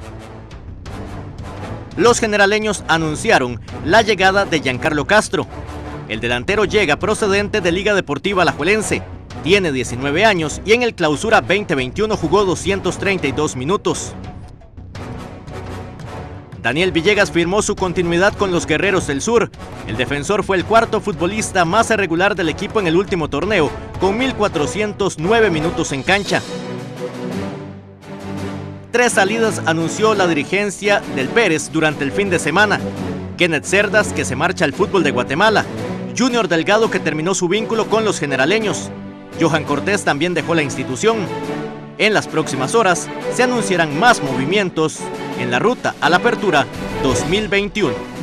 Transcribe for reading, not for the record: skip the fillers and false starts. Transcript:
Los generaleños anunciaron la llegada de Giancarlo Castro. El delantero llega procedente de Liga Deportiva Alajuelense. Tiene 19 años y en el Clausura 2021 jugó 232 minutos. Daniel Villegas firmó su continuidad con los Guerreros del Sur. El defensor fue el cuarto futbolista más irregular del equipo en el último torneo, con 1.409 minutos en cancha. 3 salidas anunció la dirigencia del Pérez durante el fin de semana. Kenneth Cerdas, que se marcha al fútbol de Guatemala. Junior Delgado, que terminó su vínculo con los generaleños. Johan Cortés también dejó la institución. En las próximas horas se anunciarán más movimientos en la ruta a la apertura 2021.